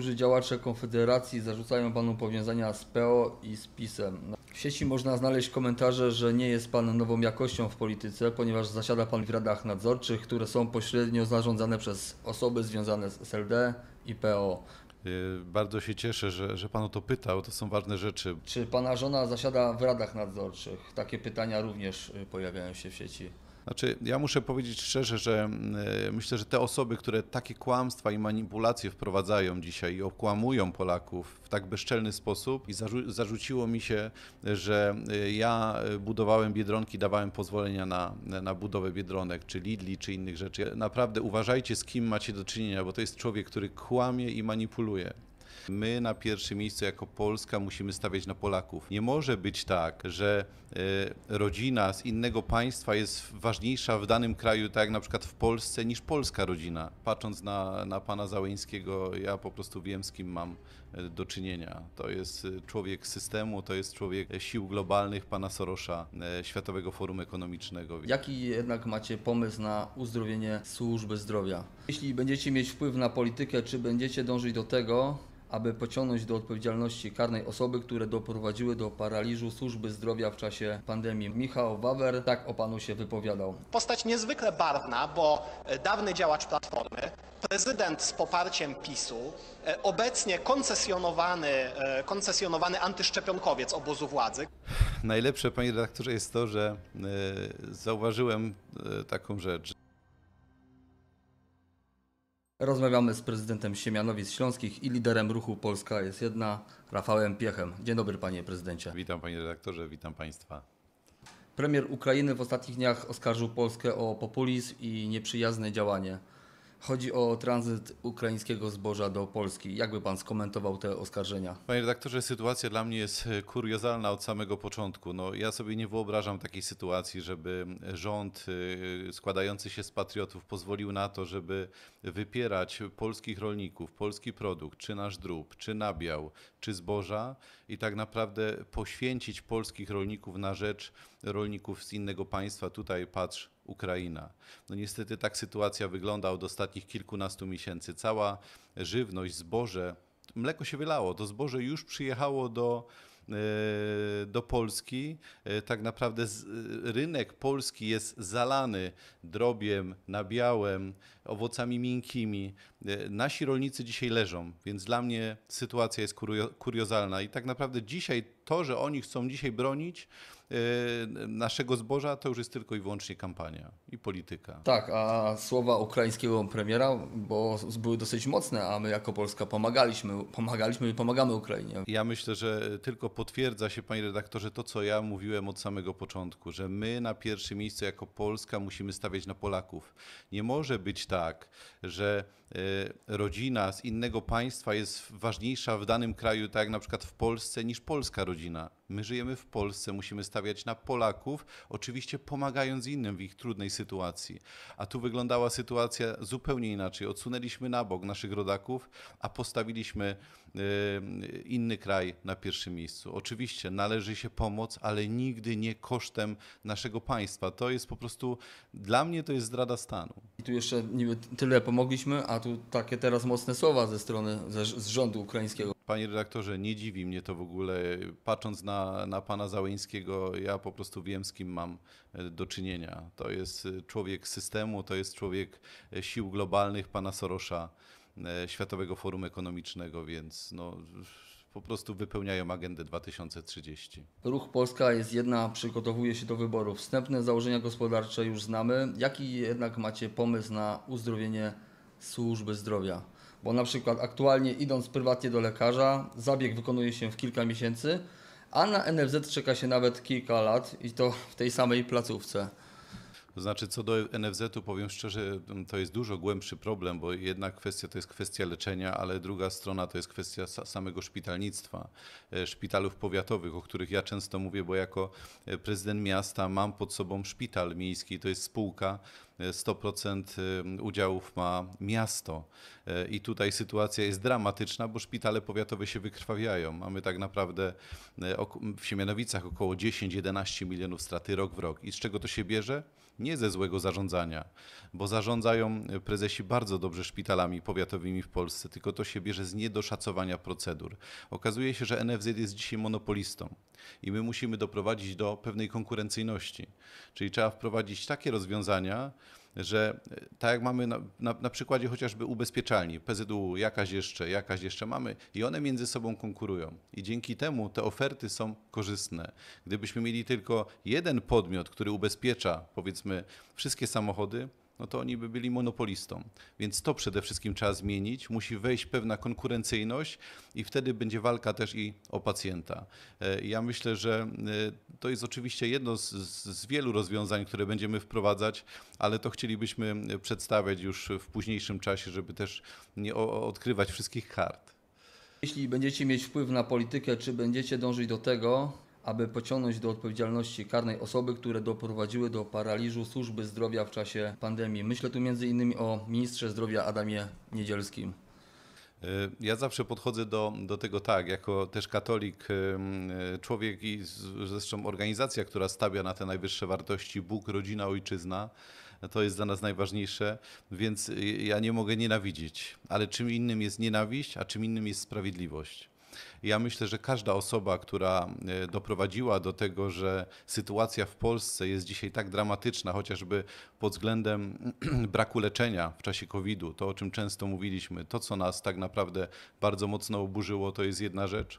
Niektórzy działacze Konfederacji zarzucają panu powiązania z PO i z PiS-em. W sieci można znaleźć komentarze, że nie jest pan nową jakością w polityce, ponieważ zasiada pan w radach nadzorczych, które są pośrednio zarządzane przez osoby związane z SLD i PO. Bardzo się cieszę, że Pan o to pytał, to są ważne rzeczy. Czy pana żona zasiada w radach nadzorczych? Takie pytania również pojawiają się w sieci. Znaczy, ja muszę powiedzieć szczerze, że myślę, że te osoby, które takie kłamstwa i manipulacje wprowadzają dzisiaj i okłamują Polaków w tak bezczelny sposób i zarzuciło mi się, że ja budowałem Biedronki, dawałem pozwolenia na budowę Biedronek, czy Lidli, czy innych rzeczy. Naprawdę uważajcie, z kim macie do czynienia, bo to jest człowiek, który kłamie i manipuluje. My na pierwszym miejscu jako Polska musimy stawiać na Polaków. Nie może być tak, że rodzina z innego państwa jest ważniejsza w danym kraju, tak jak na przykład w Polsce, niż polska rodzina. Patrząc na pana Załęskiego, ja po prostu wiem, z kim mam do czynienia. To jest człowiek systemu, to jest człowiek sił globalnych, pana Sorosza, Światowego Forum Ekonomicznego. Jaki jednak macie pomysł na uzdrowienie służby zdrowia? Jeśli będziecie mieć wpływ na politykę, czy będziecie dążyć do tego, aby pociągnąć do odpowiedzialności karnej osoby, które doprowadziły do paraliżu służby zdrowia w czasie pandemii? Michał Wawer tak o panu się wypowiadał. Postać niezwykle barwna, bo dawny działacz Platformy, prezydent z poparciem PiS-u, obecnie koncesjonowany antyszczepionkowiec obozu władzy. Najlepsze, panie redaktorze, jest to, że zauważyłem taką rzecz. Rozmawiamy z prezydentem Siemianowic Śląskich i liderem ruchu Polska jest jedna, Rafałem Piechem. Dzień dobry, panie prezydencie. Witam, panie redaktorze, witam państwa. Premier Ukrainy w ostatnich dniach oskarżył Polskę o populizm i nieprzyjazne działanie. Chodzi o tranzyt ukraińskiego zboża do Polski. Jak by pan skomentował te oskarżenia? Panie redaktorze, sytuacja dla mnie jest kuriozalna od samego początku. No, ja sobie nie wyobrażam takiej sytuacji, żeby rząd składający się z patriotów pozwolił na to, żeby wypierać polskich rolników, polski produkt, czy nasz drób, czy nabiał, czy zboża i tak naprawdę poświęcić polskich rolników na rzecz rolników z innego państwa. Tutaj patrz, Ukraina. No niestety tak sytuacja wygląda od ostatnich kilkunastu miesięcy. Cała żywność, zboże, mleko się wylało, to zboże już przyjechało do Polski. Tak naprawdę rynek polski jest zalany drobiem, nabiałem, owocami miękkimi. Nasi rolnicy dzisiaj leżą, więc dla mnie sytuacja jest kuriozalna i tak naprawdę dzisiaj to, że oni chcą dzisiaj bronić naszego zboża, to już jest tylko i wyłącznie kampania i polityka. Tak, a słowa ukraińskiego premiera były dosyć mocne, a my jako Polska pomagaliśmy i pomagamy Ukrainie. Ja myślę, że tylko potwierdza się, panie redaktorze, to, co ja mówiłem od samego początku, że my na pierwszym miejscu jako Polska musimy stawiać na Polaków. Nie może być tak, że rodzina z innego państwa jest ważniejsza w danym kraju, tak jak na przykład w Polsce, niż polska rodzina. My żyjemy w Polsce, musimy stawiać na Polaków, oczywiście pomagając innym w ich trudnej sytuacji. A tu wyglądała sytuacja zupełnie inaczej. Odsunęliśmy na bok naszych rodaków, a postawiliśmy inny kraj na pierwszym miejscu. Oczywiście należy się pomoc, ale nigdy nie kosztem naszego państwa. To jest po prostu, dla mnie to jest zdrada stanu. I tu jeszcze niby tyle pomogliśmy, a tu takie teraz mocne słowa z rządu ukraińskiego. Panie redaktorze, nie dziwi mnie to w ogóle. Patrząc na pana Załęskiego, ja po prostu wiem, z kim mam do czynienia. To jest człowiek systemu, to jest człowiek sił globalnych, pana Sorosza, Światowego Forum Ekonomicznego, więc no, po prostu wypełniają agendę 2030. Ruch Polska jest jedna, przygotowuje się do wyborów. Wstępne założenia gospodarcze już znamy. Jaki jednak macie pomysł na uzdrowienie służby zdrowia? Bo na przykład aktualnie idąc prywatnie do lekarza, zabieg wykonuje się w kilka miesięcy, a na NFZ czeka się nawet kilka lat i to w tej samej placówce. To znaczy, co do NFZ-u, powiem szczerze, to jest dużo głębszy problem, bo jedna kwestia to jest kwestia leczenia, ale druga strona to jest kwestia samego szpitalnictwa, szpitalów powiatowych, o których ja często mówię, bo jako prezydent miasta mam pod sobą szpital miejski, to jest spółka, 100% udziałów ma miasto. I tutaj sytuacja jest dramatyczna, bo szpitale powiatowe się wykrwawiają. Mamy tak naprawdę w Siemianowicach około 10-11 milionów straty rok w rok. I z czego to się bierze? Nie ze złego zarządzania, bo zarządzają prezesi bardzo dobrze szpitalami powiatowymi w Polsce, tylko to się bierze z niedoszacowania procedur. Okazuje się, że NFZ jest dzisiaj monopolistą i my musimy doprowadzić do pewnej konkurencyjności. Czyli trzeba wprowadzić takie rozwiązania, że tak jak mamy na przykładzie chociażby ubezpieczalni, PZU, jakaś jeszcze mamy i one między sobą konkurują. I dzięki temu te oferty są korzystne. Gdybyśmy mieli tylko jeden podmiot, który ubezpiecza, powiedzmy, wszystkie samochody, no to oni by byli monopolistą. Więc to przede wszystkim trzeba zmienić, musi wejść pewna konkurencyjność i wtedy będzie walka też i o pacjenta. Ja myślę, że to jest oczywiście jedno z wielu rozwiązań, które będziemy wprowadzać, ale to chcielibyśmy przedstawiać już w późniejszym czasie, żeby też nie odkrywać wszystkich kart. Jeśli będziecie mieć wpływ na politykę, czy będziecie dążyć do tego, aby pociągnąć do odpowiedzialności karnej osoby, które doprowadziły do paraliżu służby zdrowia w czasie pandemii? Myślę tu m.in. o ministrze zdrowia Adamie Niedzielskim. Ja zawsze podchodzę do tego tak, jako też katolik, człowiek i zresztą organizacja, która stawia na te najwyższe wartości, Bóg, rodzina, ojczyzna, to jest dla nas najważniejsze, więc ja nie mogę nienawidzić. Ale czym innym jest nienawiść, a czym innym jest sprawiedliwość. Ja myślę, że każda osoba, która doprowadziła do tego, że sytuacja w Polsce jest dzisiaj tak dramatyczna, chociażby pod względem braku leczenia w czasie COVID-u, to o czym często mówiliśmy, to co nas tak naprawdę bardzo mocno oburzyło, to jest jedna rzecz.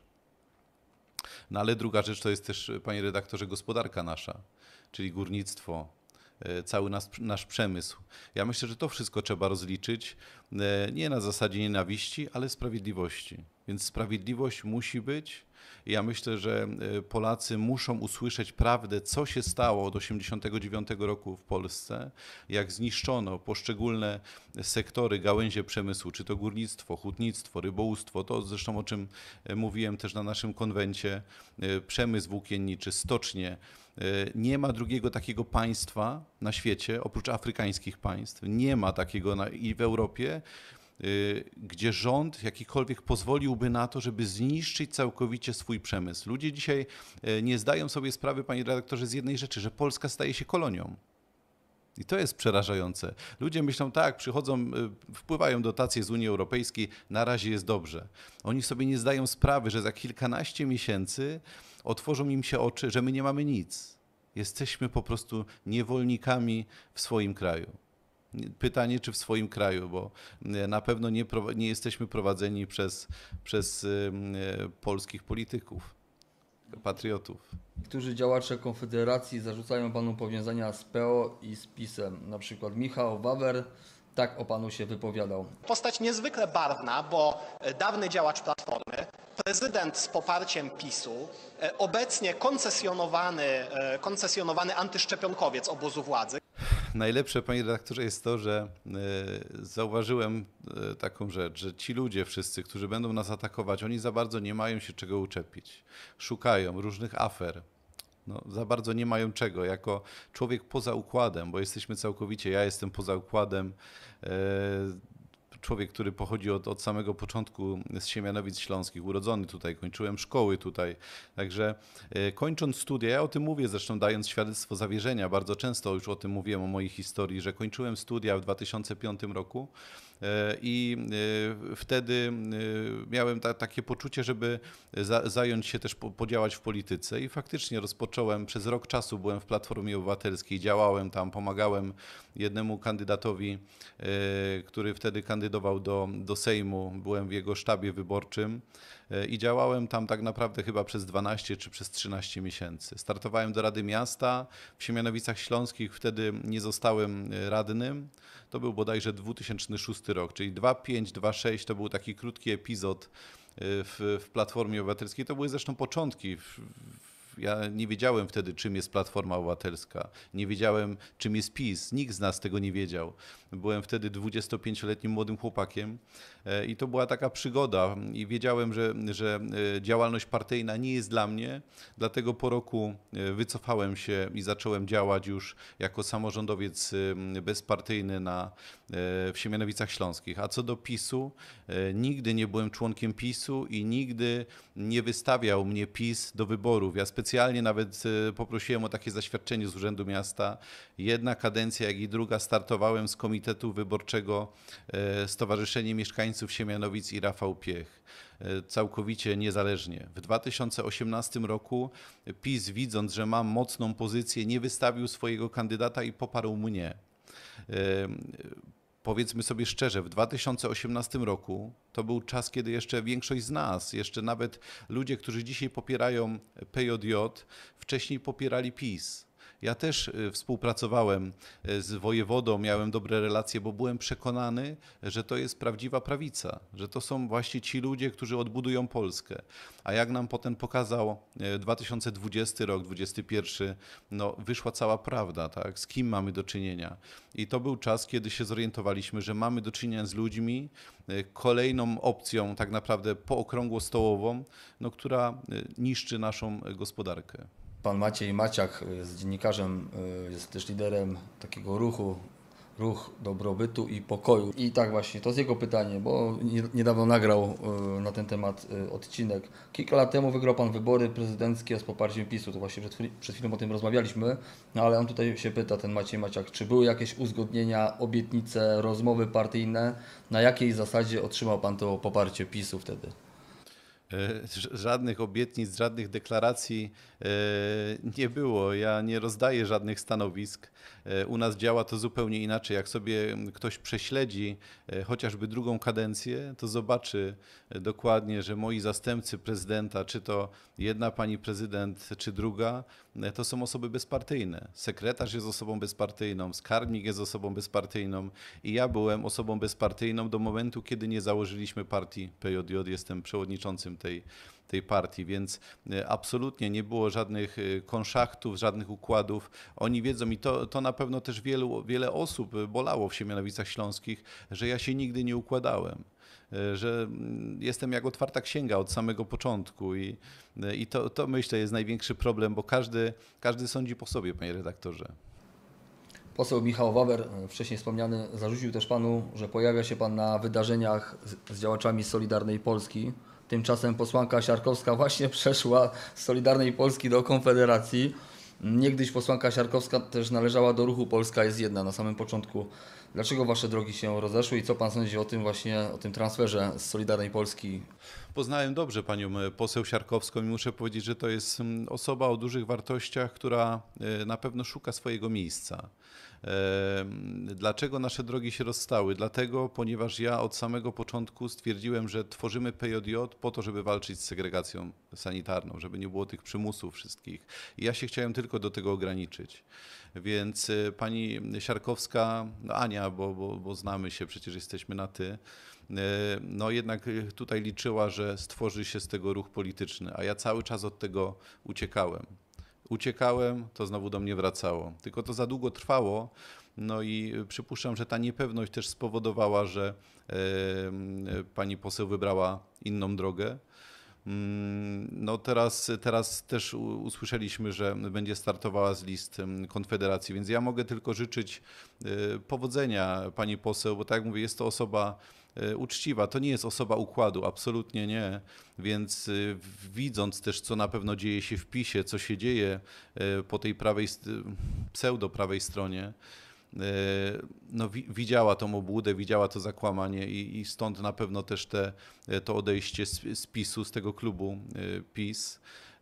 No ale druga rzecz to jest też, panie redaktorze, gospodarka nasza, czyli górnictwo, cały nasz przemysł. Ja myślę, że to wszystko trzeba rozliczyć nie na zasadzie nienawiści, ale sprawiedliwości. Więc sprawiedliwość musi być. Ja myślę, że Polacy muszą usłyszeć prawdę, co się stało od 1989 roku w Polsce, jak zniszczono poszczególne sektory, gałęzie przemysłu, czy to górnictwo, hutnictwo, rybołówstwo, to zresztą o czym mówiłem też na naszym konwencie, przemysł włókienniczy, stocznie. Nie ma drugiego takiego państwa na świecie, oprócz afrykańskich państw, nie ma takiego i w Europie, gdzie rząd jakikolwiek pozwoliłby na to, żeby zniszczyć całkowicie swój przemysł. Ludzie dzisiaj nie zdają sobie sprawy, panie redaktorze, z jednej rzeczy, że Polska staje się kolonią. I to jest przerażające. Ludzie myślą tak, przychodzą, wpływają dotacje z Unii Europejskiej, na razie jest dobrze. Oni sobie nie zdają sprawy, że za kilkanaście miesięcy otworzą im się oczy, że my nie mamy nic. Jesteśmy po prostu niewolnikami w swoim kraju. Pytanie, czy w swoim kraju, bo na pewno nie jesteśmy prowadzeni przez polskich polityków, patriotów. Niektórzy działacze Konfederacji zarzucają panu powiązania z PO i z PiS-em. Na przykład Michał Wawer tak o panu się wypowiadał. Postać niezwykle barwna, bo dawny działacz Platformy, prezydent z poparciem PiS-u, obecnie koncesjonowany antyszczepionkowiec obozu władzy. Najlepsze, panie redaktorze, jest to, że zauważyłem taką rzecz, że ci ludzie wszyscy, którzy będą nas atakować, oni za bardzo nie mają się czego uczepić. Szukają różnych afer. No, za bardzo nie mają czego. Jako człowiek poza układem, bo jesteśmy całkowicie, ja jestem poza układem, człowiek, który pochodzi od samego początku z Siemianowic Śląskich, urodzony tutaj, kończyłem szkoły tutaj. Także kończąc studia, ja o tym mówię zresztą dając świadectwo zawierzenia, bardzo często już o tym mówiłem, o mojej historii, że kończyłem studia w 2005 roku i wtedy miałem takie poczucie, żeby zająć się też, podziałać w polityce i faktycznie rozpocząłem, przez rok czasu byłem w Platformie Obywatelskiej, działałem tam, pomagałem jednemu kandydatowi, który wtedy kandydował do Sejmu, byłem w jego sztabie wyborczym i działałem tam tak naprawdę chyba przez 12 czy przez 13 miesięcy. Startowałem do Rady Miasta w Siemianowicach Śląskich, wtedy nie zostałem radnym. To był bodajże 2006 rok, czyli 2.5, 2.6 to był taki krótki epizod w Platformie Obywatelskiej. To były zresztą początki. Ja nie wiedziałem wtedy, czym jest Platforma Obywatelska. Nie wiedziałem, czym jest PiS. Nikt z nas tego nie wiedział. Byłem wtedy 25-letnim młodym chłopakiem i to była taka przygoda. I wiedziałem, że działalność partyjna nie jest dla mnie. Dlatego po roku wycofałem się i zacząłem działać już jako samorządowiec bezpartyjny w Siemianowicach Śląskich. A co do PiS-u, nigdy nie byłem członkiem PiS-u i nigdy nie wystawiał mnie PiS do wyborów. Ja specjalnie nawet poprosiłem o takie zaświadczenie z Urzędu Miasta. Jedna kadencja, jak i druga startowałem z Komitetu Wyborczego Stowarzyszenie Mieszkańców Siemianowic i Rafał Piech. Całkowicie niezależnie. W 2018 roku PiS, widząc, że mam mocną pozycję, nie wystawił swojego kandydata i poparł mnie. Powiedzmy sobie szczerze, w 2018 roku to był czas, kiedy jeszcze większość z nas, jeszcze nawet ludzie, którzy dzisiaj popierają PJJ, wcześniej popierali PiS. Ja też współpracowałem z wojewodą, miałem dobre relacje, bo byłem przekonany, że to jest prawdziwa prawica, że to są właśnie ci ludzie, którzy odbudują Polskę. A jak nam potem pokazał 2020 rok, 2021, no wyszła cała prawda, tak? Z kim mamy do czynienia. I to był czas, kiedy się zorientowaliśmy, że mamy do czynienia z ludźmi, kolejną opcją tak naprawdę pookrągłostołową, no, która niszczy naszą gospodarkę. Pan Maciej Maciak jest dziennikarzem, jest też liderem takiego ruch dobrobytu i pokoju. I tak właśnie, to jest jego pytanie, bo niedawno nagrał na ten temat odcinek. Kilka lat temu wygrał Pan wybory prezydenckie z poparciem PiS-u, to właśnie przed chwilą o tym rozmawialiśmy, no ale on tutaj się pyta, ten Maciej Maciak, czy były jakieś uzgodnienia, obietnice, rozmowy partyjne, na jakiej zasadzie otrzymał Pan to poparcie PiS-u wtedy? Żadnych obietnic, żadnych deklaracji nie było. Ja nie rozdaję żadnych stanowisk. U nas działa to zupełnie inaczej. Jak sobie ktoś prześledzi chociażby drugą kadencję, to zobaczy dokładnie, że moi zastępcy prezydenta, czy to jedna pani prezydent, czy druga, to są osoby bezpartyjne. Sekretarz jest osobą bezpartyjną, skarbnik jest osobą bezpartyjną i ja byłem osobą bezpartyjną do momentu, kiedy nie założyliśmy partii PJJ. Jestem przewodniczącym tej partii, więc absolutnie nie było żadnych konszachtów, żadnych układów. Oni wiedzą i to na pewno też wiele osób bolało w Siemianowicach Śląskich, że ja się nigdy nie układałem, że jestem jak otwarta księga od samego początku i to myślę jest największy problem, bo każdy sądzi po sobie, panie redaktorze. Poseł Michał Wawer, wcześniej wspomniany, zarzucił też Panu, że pojawia się Pan na wydarzeniach z działaczami Solidarnej Polski. Tymczasem posłanka Siarkowska właśnie przeszła z Solidarnej Polski do Konfederacji. Niegdyś posłanka Siarkowska też należała do ruchu Polska jest jedna na samym początku. Dlaczego Wasze drogi się rozeszły i co Pan sądzi o tym właśnie, o tym transferze z Solidarnej Polski? Poznałem dobrze panią poseł Siarkowską i muszę powiedzieć, że to jest osoba o dużych wartościach, która na pewno szuka swojego miejsca. Dlaczego nasze drogi się rozstały? Dlatego, ponieważ ja od samego początku stwierdziłem, że tworzymy PJJ po to, żeby walczyć z segregacją sanitarną, żeby nie było tych przymusów wszystkich. I ja się chciałem tylko do tego ograniczyć. Więc pani Siarkowska, no Ania, bo znamy się, przecież jesteśmy na ty, no jednak tutaj liczyła, że stworzy się z tego ruch polityczny, a ja cały czas od tego uciekałem, to znowu do mnie wracało. Tylko to za długo trwało, no i przypuszczam, że ta niepewność też spowodowała, że pani poseł wybrała inną drogę. No teraz też usłyszeliśmy, że będzie startowała z list Konfederacji, więc ja mogę tylko życzyć powodzenia pani poseł, bo tak jak mówię, jest to osoba uczciwa, to nie jest osoba układu, absolutnie nie, więc widząc też, co na pewno dzieje się w PiS-ie, co się dzieje po tej pseudo-prawej stronie, no, widziała tą obłudę, widziała to zakłamanie i stąd na pewno też to odejście z PiS-u, z tego klubu PiS.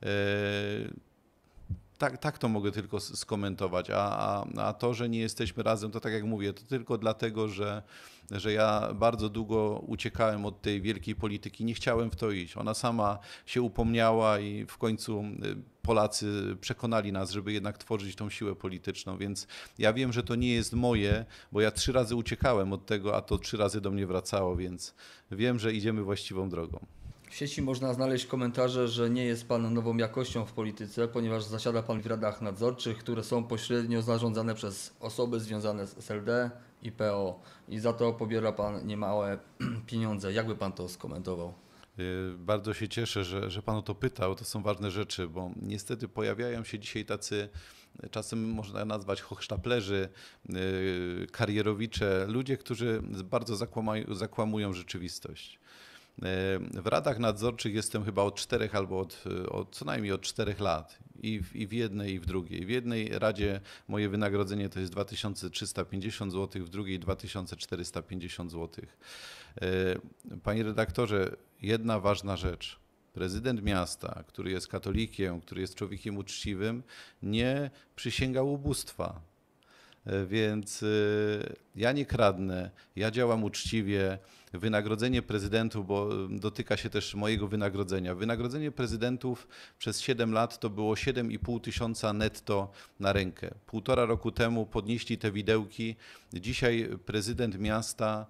Tak to mogę tylko skomentować, a to, że nie jesteśmy razem, to tak jak mówię, to tylko dlatego, że ja bardzo długo uciekałem od tej wielkiej polityki, nie chciałem w to iść. Ona sama się upomniała i w końcu Polacy przekonali nas, żeby jednak tworzyć tą siłę polityczną, więc ja wiem, że to nie jest moje, bo ja 3 razy uciekałem od tego, a to 3 razy do mnie wracało, więc wiem, że idziemy właściwą drogą. W sieci można znaleźć komentarze, że nie jest Pan nową jakością w polityce, ponieważ zasiada Pan w radach nadzorczych, które są pośrednio zarządzane przez osoby związane z SLD i PO i za to pobiera Pan niemałe pieniądze. Jak by Pan to skomentował? Bardzo się cieszę, że Pan o to pytał. To są ważne rzeczy, bo niestety pojawiają się dzisiaj tacy, czasem można nazwać hochsztaplerzy, karierowicze, ludzie, którzy bardzo zakłamują rzeczywistość. W radach nadzorczych jestem chyba od 4 albo co najmniej od 4 lat. I w jednej, i w drugiej. W jednej radzie moje wynagrodzenie to jest 2350 zł, w drugiej 2450 zł. Panie redaktorze, jedna ważna rzecz. Prezydent miasta, który jest katolikiem, który jest człowiekiem uczciwym, nie przysięgał ubóstwa. Więc ja nie kradnę, ja działam uczciwie. Wynagrodzenie prezydentów, bo dotyka się też mojego wynagrodzenia. Wynagrodzenie prezydentów przez 7 lat to było 7,5 tysiąca netto na rękę. 1,5 roku temu podnieśli te widełki. Dzisiaj prezydent miasta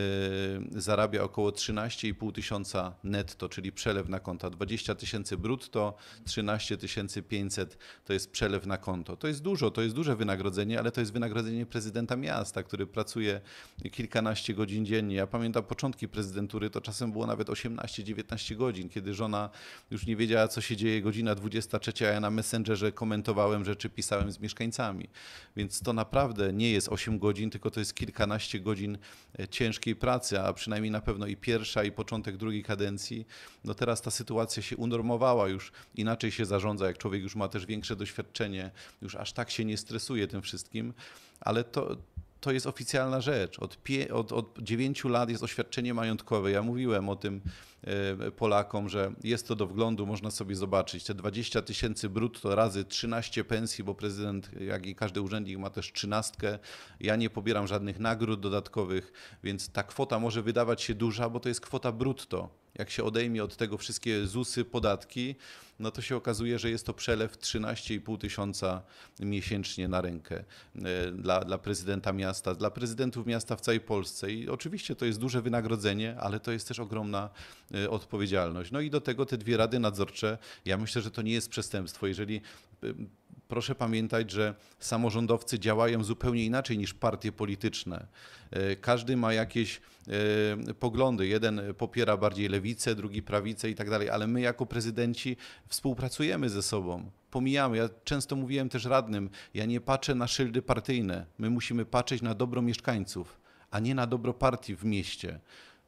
zarabia około 13,5 tysiąca netto, czyli przelew na konto. 20 tysięcy brutto, 13 500 to jest przelew na konto. To jest dużo, to jest duże wynagrodzenie, ale to jest wynagrodzenie prezydenta miasta, który pracuje kilkanaście godzin dziennie. Ja pamiętam początki prezydentury, to czasem było nawet 18-19 godzin, kiedy żona już nie wiedziała, co się dzieje, godzina 23, a ja na Messengerze komentowałem rzeczy, pisałem z mieszkańcami. Więc to naprawdę nie jest 8 godzin, tylko to jest kilkanaście godzin ciężkiej pracy, a przynajmniej na pewno i pierwsza, i początek drugiej kadencji. No teraz ta sytuacja się unormowała, już inaczej się zarządza, jak człowiek już ma też większe doświadczenie, już aż tak się nie stresuje tym wszystkim, ale to jest oficjalna rzecz. Od 9 lat jest oświadczenie majątkowe. Ja mówiłem o tym Polakom, że jest to do wglądu, można sobie zobaczyć. Te 20 tysięcy brutto razy 13 pensji, bo prezydent, jak i każdy urzędnik ma też 13. Ja nie pobieram żadnych nagród dodatkowych, więc ta kwota może wydawać się duża, bo to jest kwota brutto. Jak się odejmie od tego wszystkie ZUS-y, podatki, no to się okazuje, że jest to przelew 13,5 tysiąca miesięcznie na rękę dla prezydenta miasta, dla prezydentów miasta w całej Polsce. I oczywiście to jest duże wynagrodzenie, ale to jest też ogromna odpowiedzialność. No i do tego te 2 rady nadzorcze, ja myślę, że to nie jest przestępstwo. Jeżeli proszę pamiętać, że samorządowcy działają zupełnie inaczej niż partie polityczne. Każdy ma jakieś poglądy. Jeden popiera bardziej lewicę, drugi prawicę i tak dalej, ale my jako prezydenci współpracujemy ze sobą. Pomijamy. Ja często mówiłem też radnym, ja nie patrzę na szyldy partyjne. My musimy patrzeć na dobro mieszkańców, a nie na dobro partii w mieście.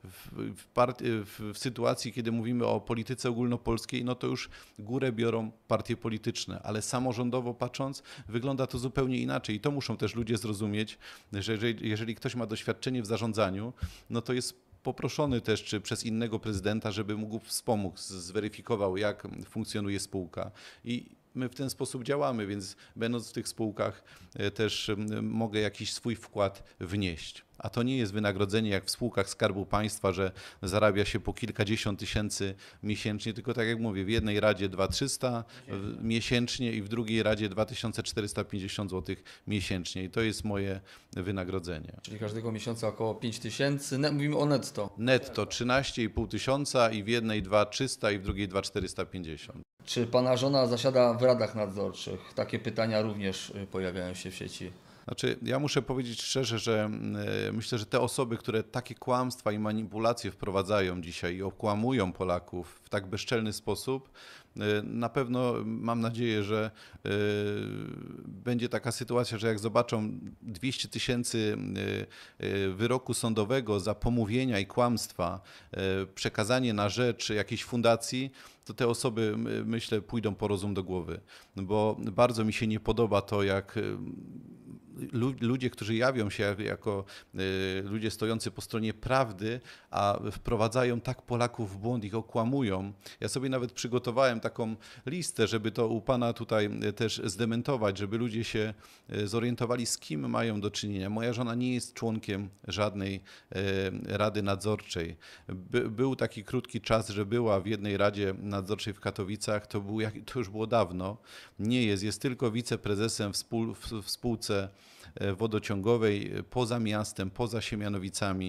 W sytuacji, kiedy mówimy o polityce ogólnopolskiej, no to już górę biorą partie polityczne, ale samorządowo patrząc, wygląda to zupełnie inaczej i to muszą też ludzie zrozumieć, że jeżeli ktoś ma doświadczenie w zarządzaniu, no to jest poproszony też czy przez innego prezydenta, żeby mógł wspomóc, zweryfikował, jak funkcjonuje spółka. I my w ten sposób działamy, więc będąc w tych spółkach też mogę jakiś swój wkład wnieść. A to nie jest wynagrodzenie jak w spółkach Skarbu Państwa, że zarabia się po kilkadziesiąt tysięcy miesięcznie, tylko tak jak mówię, w jednej radzie 2300 miesięcznie i w drugiej radzie 2450 zł miesięcznie. I to jest moje wynagrodzenie. Czyli każdego miesiąca około 5 tysięcy. Mówimy o netto. Netto 13,5 tysiąca i w jednej 2300 i w drugiej 2450. Czy Pana żona zasiada w radach nadzorczych? Takie pytania również pojawiają się w sieci. Znaczy, ja muszę powiedzieć szczerze, że myślę, że te osoby, które takie kłamstwa i manipulacje wprowadzają dzisiaj i okłamują Polaków w tak bezczelny sposób, na pewno mam nadzieję, że będzie taka sytuacja, że jak zobaczą 200 tysięcy wyroku sądowego za pomówienia i kłamstwa, przekazanie na rzecz jakiejś fundacji, to te osoby, myślę, pójdą po rozum do głowy. Bo bardzo mi się nie podoba to, jak ludzie, którzy jawią się jako ludzie stojący po stronie prawdy, a wprowadzają tak Polaków w błąd, ich okłamują. Ja sobie nawet przygotowałem taką listę, żeby to u Pana tutaj też zdementować, żeby ludzie się zorientowali, z kim mają do czynienia. Moja żona nie jest członkiem żadnej rady nadzorczej. Był taki krótki czas, że była w jednej radzie nadzorczej w Katowicach, to już było dawno. Nie jest tylko wiceprezesem w spółce wodociągowej poza miastem, poza Siemianowicami.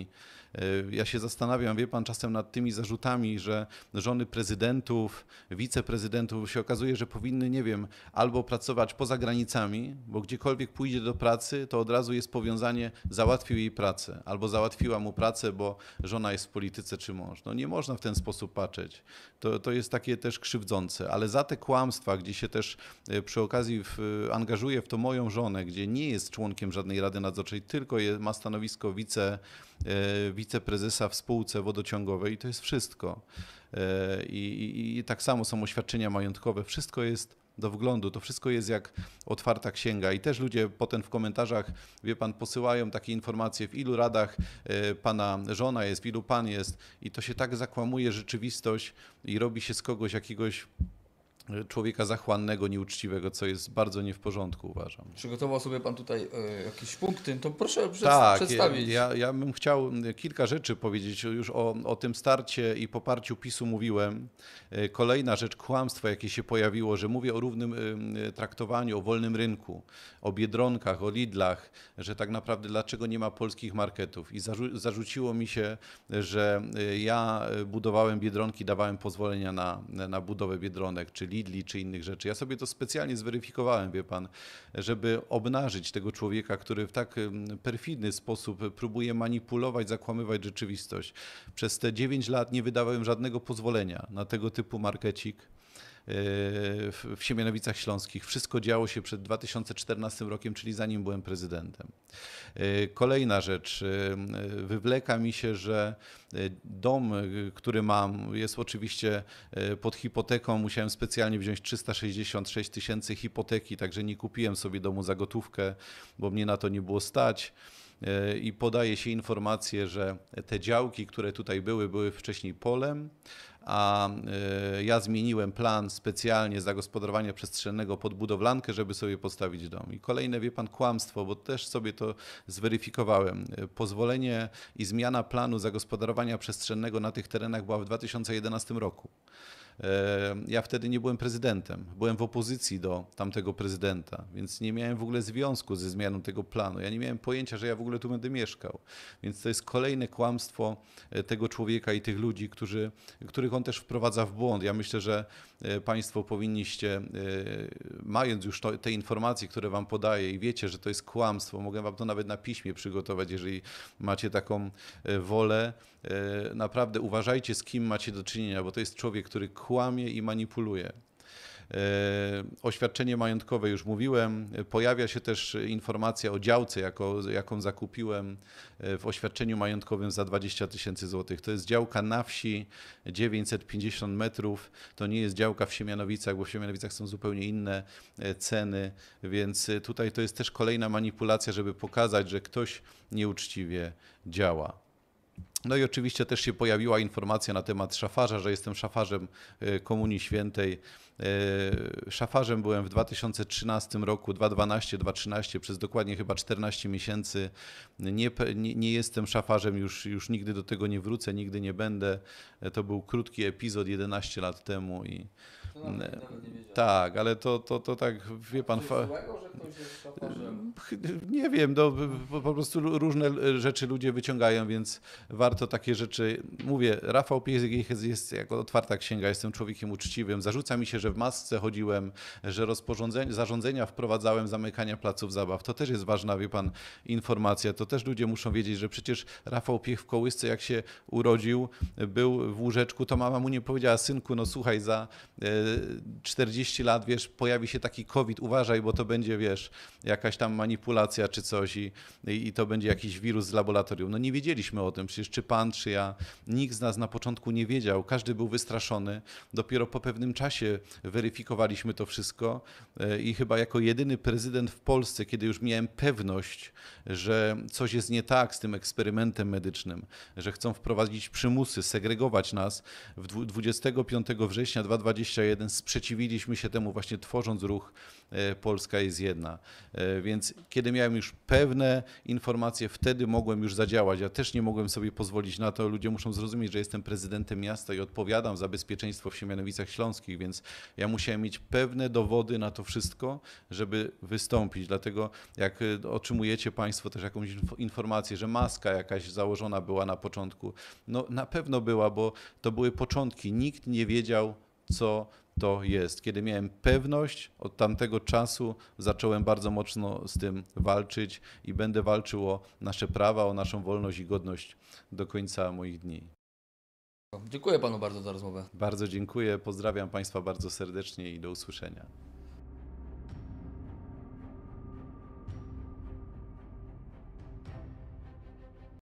Ja się zastanawiam, wie pan, czasem nad tymi zarzutami, że żony prezydentów, wiceprezydentów się okazuje, że powinny, nie wiem, albo pracować poza granicami, bo gdziekolwiek pójdzie do pracy, to od razu jest powiązanie, załatwił jej pracę, albo załatwiła mu pracę, bo żona jest w polityce czy mąż. No nie można w ten sposób patrzeć. To jest takie też krzywdzące, ale za te kłamstwa, gdzie się też przy okazji angażuje w to moją żonę, gdzie nie jest członkiem żadnej rady nadzorczej, tylko ma stanowisko wiceprezesa w spółce wodociągowej i to jest wszystko. I tak samo są oświadczenia majątkowe, wszystko jest do wglądu, to wszystko jest jak otwarta księga i też ludzie potem w komentarzach, wie pan, posyłają takie informacje, w ilu radach pana żona jest, w ilu pan jest i to się tak zakłamuje rzeczywistość i robi się z kogoś jakiegoś człowieka zachłannego, nieuczciwego, co jest bardzo nie w porządku, uważam. Przygotował sobie pan tutaj jakieś punkty, to proszę Tak, przedstawić. ja bym chciał kilka rzeczy powiedzieć. Już o tym starcie i poparciu PiS-u mówiłem. Kolejna rzecz, kłamstwo, jakie się pojawiło, że mówię o równym traktowaniu, o wolnym rynku, o Biedronkach, o Lidlach, że tak naprawdę dlaczego nie ma polskich marketów. I zarzuciło mi się, że ja budowałem Biedronki, dawałem pozwolenia na budowę Biedronek, czy Lidli, czy innych rzeczy. Ja sobie to specjalnie zweryfikowałem, wie pan, żeby obnażyć tego człowieka, który w tak perfidny sposób próbuje manipulować, zakłamywać rzeczywistość. Przez te 9 lat nie wydawałem żadnego pozwolenia na tego typu markecik w Siemianowicach Śląskich. Wszystko działo się przed 2014 rokiem, czyli zanim byłem prezydentem. Kolejna rzecz. Wywleka mi się, że dom, który mam, jest oczywiście pod hipoteką. Musiałem specjalnie wziąć 366 000 hipoteki, także nie kupiłem sobie domu za gotówkę, bo mnie na to nie było stać. I podaje się informację, że te działki, które tutaj były wcześniej polem, a ja zmieniłem plan specjalnie zagospodarowania przestrzennego pod budowlankę, żeby sobie postawić dom. I kolejne, wie pan, kłamstwo, bo też sobie to zweryfikowałem. Pozwolenie i zmiana planu zagospodarowania przestrzennego na tych terenach była w 2011 roku. Ja wtedy nie byłem prezydentem, byłem w opozycji do tamtego prezydenta, więc nie miałem w ogóle związku ze zmianą tego planu. Ja nie miałem pojęcia, że ja w ogóle tu będę mieszkał. Więc to jest kolejne kłamstwo tego człowieka i tych ludzi, których on też wprowadza w błąd. Ja myślę, że państwo powinniście, mając już te informacje, które wam podaję i wiecie, że to jest kłamstwo, mogę wam to nawet na piśmie przygotować, jeżeli macie taką wolę. Naprawdę uważajcie, z kim macie do czynienia, bo to jest człowiek, który kłamie i manipuluje. Oświadczenie majątkowe już mówiłem. Pojawia się też informacja o działce, jaką zakupiłem w oświadczeniu majątkowym za 20 000 złotych. To jest działka na wsi, 950 metrów. To nie jest działka w Siemianowicach, bo w Siemianowicach są zupełnie inne ceny, więc tutaj to jest też kolejna manipulacja, żeby pokazać, że ktoś nieuczciwie działa. No i oczywiście też się pojawiła informacja na temat szafarza, że jestem szafarzem Komunii Świętej. Szafarzem byłem w 2013 roku, 2012, 2013, przez dokładnie chyba 14 miesięcy. Nie jestem szafarzem, już nigdy do tego nie wrócę, nigdy nie będę. To był krótki epizod 11 lat temu. Tak, ale to tak, wie pan... Nie wiem, po prostu różne rzeczy ludzie wyciągają, więc warto takie rzeczy... Mówię, Rafał Piechek jest jako otwarta księga, jestem człowiekiem uczciwym. Zarzuca mi się, że w masce chodziłem, że zarządzenia wprowadzałem zamykania placów zabaw. To też jest ważna, wie pan, informacja. To też ludzie muszą wiedzieć, że przecież Rafał Piech w kołysce, jak się urodził, był w łóżeczku, to mama mu nie powiedziała: synku, no słuchaj, za 40 lat, wiesz, pojawi się taki COVID, uważaj, bo to będzie, wiesz, jakaś tam manipulacja czy coś i to będzie jakiś wirus z laboratorium. No nie wiedzieliśmy o tym, przecież czy pan, czy ja, nikt z nas na początku nie wiedział, każdy był wystraszony. Dopiero po pewnym czasie weryfikowaliśmy to wszystko i chyba jako jedyny prezydent w Polsce, kiedy już miałem pewność, że coś jest nie tak z tym eksperymentem medycznym, że chcą wprowadzić przymusy, segregować nas, 25 września 2021 sprzeciwiliśmy się temu, właśnie tworząc ruch Polska jest jedna. Więc kiedy miałem już pewne informacje, wtedy mogłem już zadziałać. Ja też nie mogłem sobie pozwolić pozwolić na to. Ludzie muszą zrozumieć, że jestem prezydentem miasta i odpowiadam za bezpieczeństwo w Siemianowicach Śląskich, więc ja musiałem mieć pewne dowody na to wszystko, żeby wystąpić. Dlatego jak otrzymujecie Państwo też jakąś informację, że maska jakaś założona była na początku, no na pewno była, bo to były początki. Nikt nie wiedział, co to jest. Kiedy miałem pewność, od tamtego czasu zacząłem bardzo mocno z tym walczyć i będę walczył o nasze prawa, o naszą wolność i godność do końca moich dni. Dziękuję panu bardzo za rozmowę. Bardzo dziękuję, pozdrawiam Państwa bardzo serdecznie i do usłyszenia.